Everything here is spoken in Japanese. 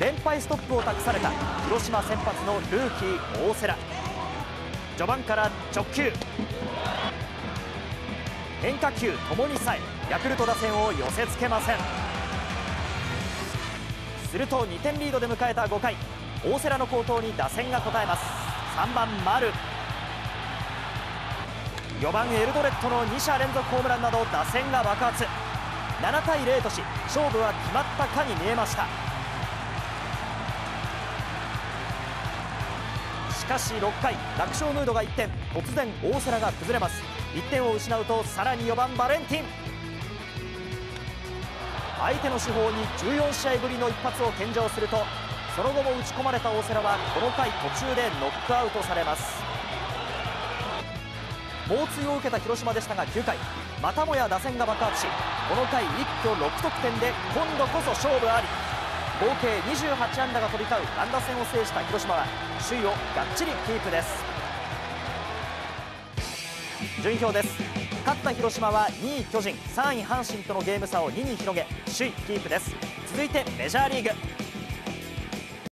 連敗ストップを託された広島先発のルーキー大瀬良。序盤から直球、変化球ともに冴え、ヤクルト打線を寄せつけません。すると2点リードで迎えた5回、大瀬良の好投に打線が応えます。3番丸、4番エルドレッドの2者連続ホームランなど打線が爆発。7対0とし、勝負は決まったかに見えました。しかし6回、楽勝ムードが一転、突然大瀬良が崩れます。1点を失うと、さらに4番バレンティン。相手の主砲に14試合ぶりの一発を献上すると、その後も打ち込まれた大瀬良はこの回途中でノックアウトされます。猛追を受けた広島でしたが9回、またもや打線が爆発し、この回一挙6得点で今度こそ勝負あり。合計28安打が飛び交う乱打戦を制した広島は首位をがっちりキープです。順位表です。勝った広島は2位巨人、3位阪神とのゲーム差を2に広げ首位キープです。続いてメジャーリーグ。